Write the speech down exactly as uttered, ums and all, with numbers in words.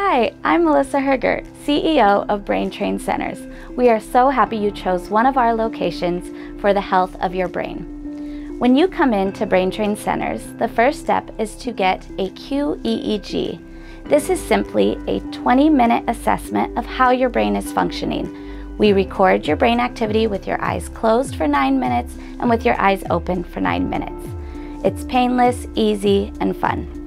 Hi, I'm Melissa Herger, C E O of BrainTrain Centers. We are so happy you chose one of our locations for the health of your brain. When you come in to BrainTrain Centers, the first step is to get a Q E E G. This is simply a twenty minute assessment of how your brain is functioning. We record your brain activity with your eyes closed for nine minutes and with your eyes open for nine minutes. It's painless, easy, and fun.